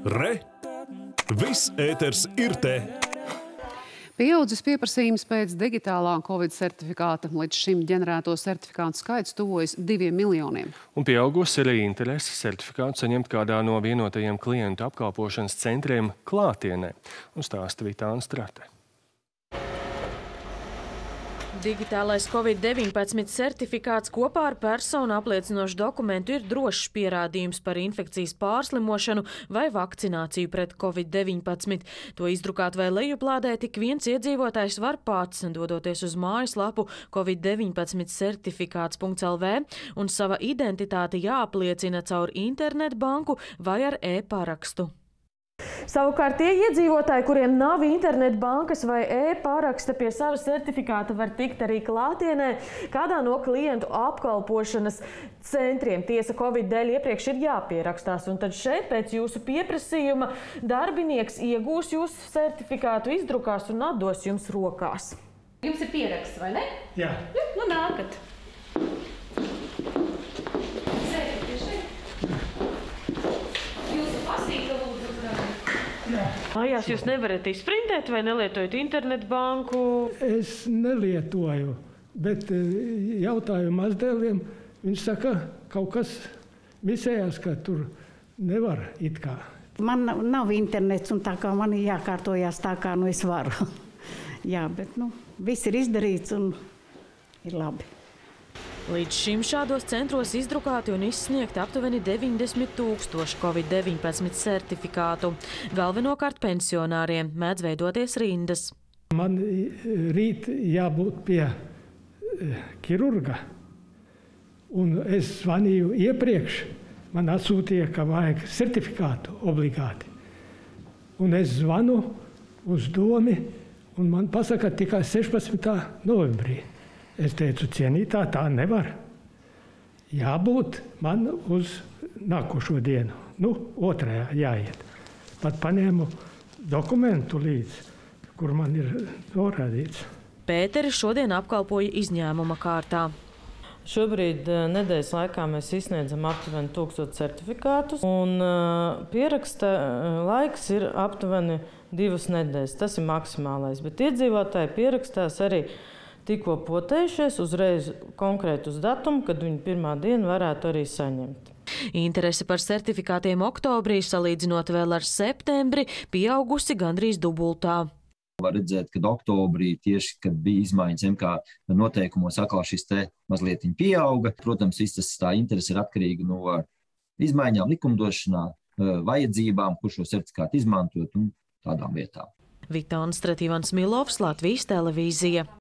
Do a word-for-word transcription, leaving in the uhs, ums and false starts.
Re! Viss ēters ir te! Pieaudzis pieprasījums pēc digitālā Covid certifikāta. Līdz šim ģenerēto certifikātu skaits tuvojas diviem miljoniem. Un pieaugusi arī interese certifikātu saņemt kādā no vienotajiem klientu apkalpošanas centriem klātienē. Un stāsta Vitāna Strate. Digitālais Covid deviņpadsmit certifikāts kopā ar personu apliecinošu dokumentu ir drošs pierādījums par infekcijas pārslimošanu vai vakcināciju pret Covid deviņpadsmit. To izdrukāt vai lejuplādēt ik viens iedzīvotājs var pats, dodoties uz mājaslapu covid deviņpadsmit certifikāts punkts el vē, un sava identitāte jāapliecina caur internetbanku vai ar e-parakstu. Savukārt tie iedzīvotāji, kuriem nav internetbankas vai e-paraksta, pie sava certifikāta var tikt arī klātienē kādā no klientu apkalpošanas centriem. Tiesa, Covid dēļ iepriekš ir jāpierakstās, un tad šeit pēc jūsu pieprasījuma darbinieks iegūs jūsu certifikātu, izdrukās un atdos jums rokās. Jums ir pieraksts, vai ne? Jā. Nu, nākat. Mājās jūs nevarat izprintēt vai nelietojat internetbanku? Es nelietoju, bet jautāju mazdēliem, viņš saka, kaut kas misējās, ka tur nevar it kā. Man nav internets, un tā kā man ir jākārtojās tā, kā nu es varu. Jā, bet nu, viss ir izdarīts un ir labi. Līdz šim šādos centros izdrukāti un izsniegti aptuveni deviņdesmit tūkstoši Covid deviņpadsmit certifikātu. Galvenokārt pensionāriem mēdz veidoties rindas. Man rīt jābūt pie ķirurga, un es zvanīju iepriekš. Man atsūtīja, ka vajag certifikātu obligāti. Un es zvanu uz domi, un man pasaka tikai sešpadsmitā novembrī. Es teicu, cienītā, tā nevar. Jābūt man uz nākošo dienu. Nu, otrajā jāiet. Pat paņēmu dokumentu līdz, kur man ir norādīts. Pēteris šodien apkalpoja izņēmuma kārtā. Šobrīd nedēļas laikā mēs izsniedzam aptuveni tūkstošu certifikātus, un pieraksta laiks ir aptuveni divas nedēļas. Tas ir maksimālais, bet iedzīvotāji pierakstās arī tikko potējušies uzreiz konkrētu uz datumu, kad viņi pirmā dienu varētu arī saņemt. Interese par certifikātiem oktobrī, salīdzinot vēl ar septembri, pieaugusi gandrīz dubultā. Var redzēt, ka oktobrī, tieši kad bija izmaiņas M K noteikumos, atkal šis te mazliet pieauga. Protams, viss tas tā interese ir atkarīga no izmaiņām likumdošanā, vajadzībām, kur šo certifikātu izmantot un tādām lietām. Vitāna Strate, Ivans Milovs, Latvijas televīzija.